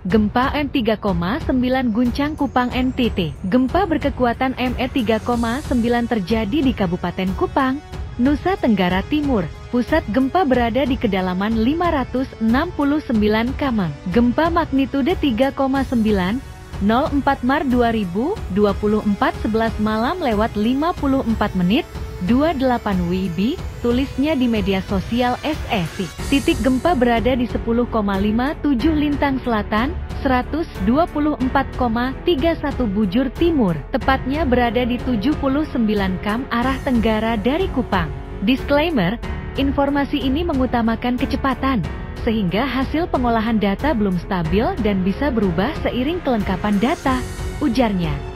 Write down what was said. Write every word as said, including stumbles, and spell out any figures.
Gempa M tiga koma sembilan guncang Kupang N T T. Gempa berkekuatan M E tiga koma sembilan terjadi di Kabupaten Kupang, Nusa Tenggara Timur. Pusat gempa berada di kedalaman lima ratus enam puluh sembilan kilometer. Gempa magnitudo tiga koma sembilan, nol empat Maret dua ribu dua puluh empat sebelas malam lewat lima puluh empat menit, dua puluh delapan W I B, tulisnya di media sosial S E S I. Titik gempa berada di sepuluh koma lima tujuh Lintang Selatan, seratus dua puluh empat koma tiga satu Bujur Timur, tepatnya berada di tujuh puluh sembilan kilometer arah tenggara dari Kupang. Disclaimer, informasi ini mengutamakan kecepatan, sehingga hasil pengolahan data belum stabil dan bisa berubah seiring kelengkapan data, ujarnya.